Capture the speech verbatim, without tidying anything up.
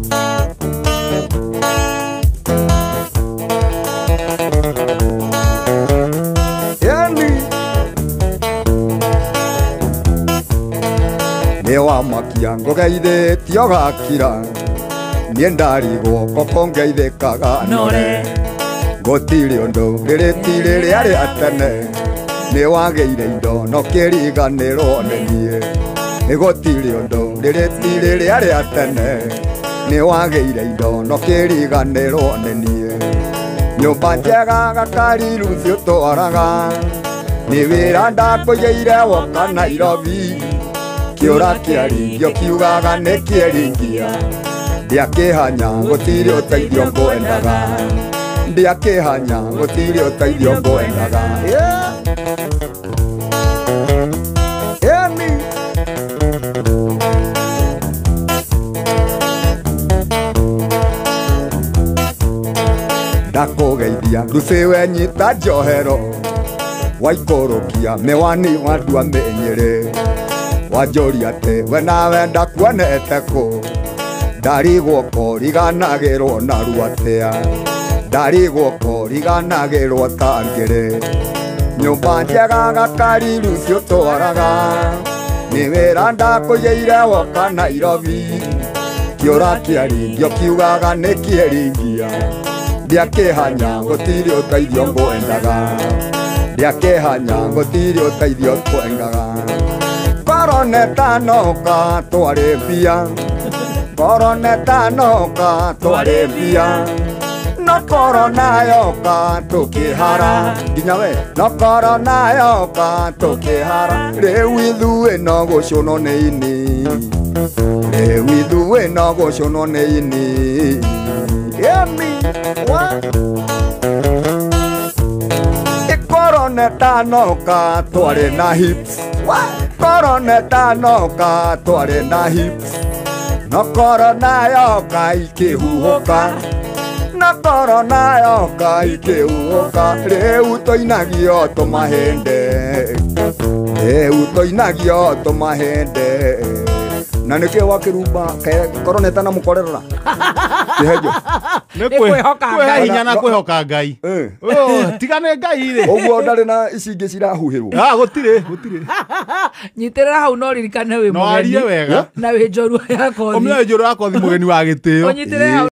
Newa makia ngogeithe tio gakira nie ndarigwo koko ngeithĩkaga nore gũtirĩ ũndũ rĩrĩti rĩrĩa rĩa tene nĩ wagĩire indo no kĩriganĩrwo nĩ niĩ gũtirĩ ũndũ rĩrĩti rĩrĩa rĩa tene nĩ wagĩire indo no kĩriganĩrwo nĩ niĩ nyũmba njega gakariru ciũtwaraga nĩ wĩra ndakũigĩire woka Nairobi kĩũra kĩaringio kiugaga nĩ kĩeringia ndiakĩhanya gũtirĩ ũteithio ngwendaga ndiakĩhanya gũtirĩ ũteithio ngwendaga ndakũgeithia Lucy wenyita njohero waikũrũkia mĩwani wandua mĩnyĩrĩ wanjũria atĩ we nawe ndakuonete kũ ndarigwo ko riganagĩrwo narua atĩa ndarigwo ko riganagĩrwo ta ngĩrĩ nyũmba njega gakariru ciũtwaraga nĩ wĩra ndakũigĩire woka Nairobi kĩũra kĩaringio kiugaga nĩ kĩeringia ndiakĩhanya gũtirĩ ũteithio ngwendaga ndiakĩhanya gũtirĩ ũteithio ngwendaga Koroneta noka twarĩ mbia Koroneta noka twarĩ mbia no korona yoka tũkĩhara nginya we no korona yoka tũkĩhara rĩu ithuĩ no gũcũnwo nĩ ini rĩu ithuĩ no gũcũnwo nĩ ini emi wa Koroneta noka twarĩ na hips Koroneta noka twarĩ na hips no korona yoka ikĩhuhũka no korona yoka ikĩhuhũka rĩu tũinagio tũmahĩndĩ rĩu tũinagio tũmahĩndĩ na nĩkĩo wakĩrumba Koroneta na mũkorerera kĩhenjo nĩ kwĩhoka hinya na kwĩhoka Ngai tigane Ngai rĩ ũguo ndarĩ na ici ingĩ cirahuhĩrwo ah gũtirĩ gũtirĩ nyitĩrĩra hau no ririkane wĩ mũgeni wega na wĩ njorua yakwa ũmwe njorua yakwa mũgeni wa gĩtĩo